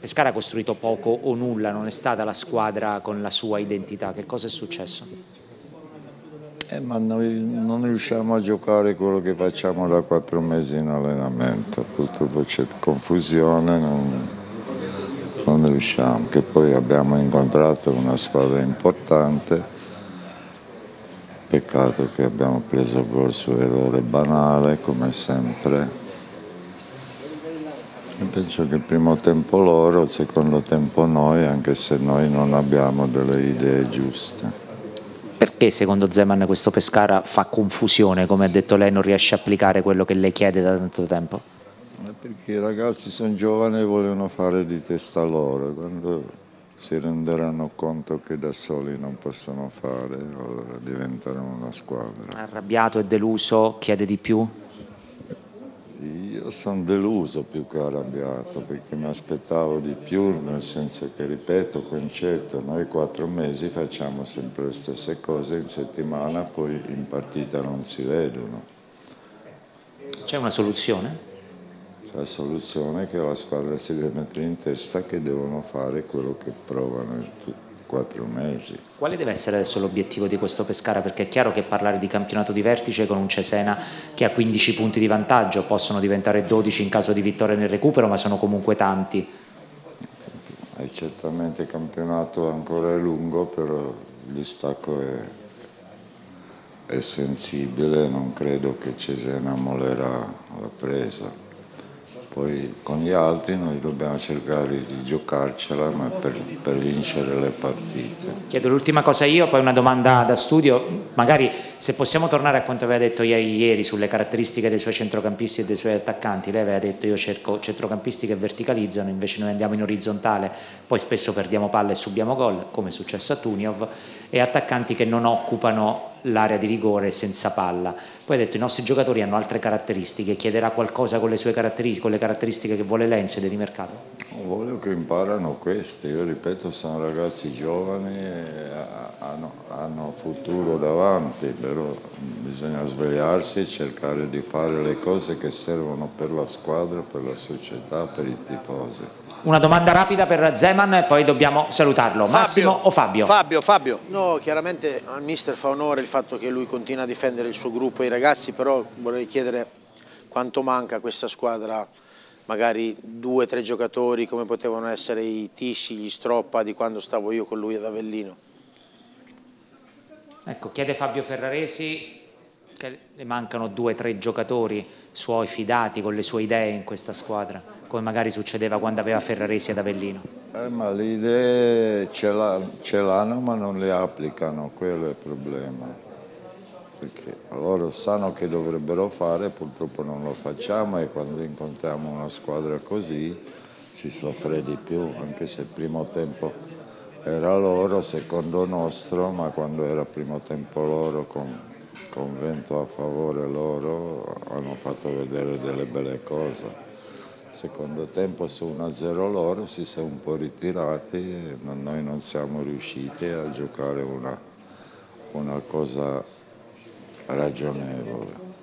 Pescara ha costruito poco o nulla, non è stata la squadra con la sua identità. Che cosa è successo? Ma noi non riusciamo a giocare quello che facciamo da 4 mesi in allenamento, purtroppo c'è confusione, non riusciamo, che poi abbiamo incontrato una squadra importante, peccato che abbiamo preso gol su errore banale come sempre. E penso che il primo tempo loro, il secondo tempo noi, anche se noi non abbiamo delle idee giuste. Perché secondo Zeman questo Pescara fa confusione, come ha detto lei, non riesce a applicare quello che lei chiede da tanto tempo? Perché i ragazzi sono giovani e vogliono fare di testa loro, quando si renderanno conto che da soli non possono fare, allora diventeranno una squadra. Arrabbiato e deluso, chiede di più? Io sono deluso più che arrabbiato perché mi aspettavo di più, nel senso che, ripeto, concetto, noi 4 mesi facciamo sempre le stesse cose in settimana, poi in partita non si vedono. C'è una soluzione? La soluzione è che la squadra si deve mettere in testa che devono fare quello che provano in 4 mesi. Quale deve essere adesso l'obiettivo di questo Pescara? Perché è chiaro che parlare di campionato di vertice con un Cesena che ha 15 punti di vantaggio, possono diventare 12 in caso di vittoria nel recupero, ma sono comunque tanti. Certamente il campionato ancora è lungo, però il distacco è sensibile, non credo che Cesena mollerà la presa. Poi con gli altri noi dobbiamo cercare di giocarcela, ma per vincere le partite. Chiedo l'ultima cosa io, poi una domanda da studio, magari se possiamo tornare a quanto aveva detto ieri sulle caratteristiche dei suoi centrocampisti e dei suoi attaccanti. Lei aveva detto io cerco centrocampisti che verticalizzano, invece noi andiamo in orizzontale, poi spesso perdiamo palle e subiamo gol, come è successo a Tuniov, e attaccanti che non occupano l'area di rigore senza palla. Poi ha detto i nostri giocatori hanno altre caratteristiche, chiederà qualcosa con le sue caratteristiche, con le caratteristiche che vuole lei in sede di mercato? Voglio che imparano questi, io ripeto sono ragazzi giovani e hanno futuro davanti, però bisogna svegliarsi e cercare di fare le cose che servono per la squadra, per la società, per i tifosi. Una domanda rapida per Zeman e poi dobbiamo salutarlo. Massimo o Fabio? Fabio. No, chiaramente al mister fa onore il fatto che lui continua a difendere il suo gruppo e i ragazzi, però vorrei chiedere quanto manca a questa squadra, magari 2 o 3 giocatori come potevano essere i Tisci, gli Stroppa di quando stavo io con lui ad Avellino. Ecco, chiede Fabio Ferraresi che le mancano 2 o 3 giocatori suoi fidati con le sue idee in questa squadra, come magari succedeva quando aveva Ferraresi ad Avellino. Ma le idee ce l'hanno ma non le applicano, quello è il problema. Perché loro sanno che dovrebbero fare, purtroppo non lo facciamo e quando incontriamo una squadra così si soffre di più, anche se il primo tempo era loro, secondo nostro, ma quando era primo tempo loro con vento a favore loro hanno fatto vedere delle belle cose. Secondo tempo su 1-0 loro si sono un po' ritirati e noi non siamo riusciti a giocare una cosa ragionevole.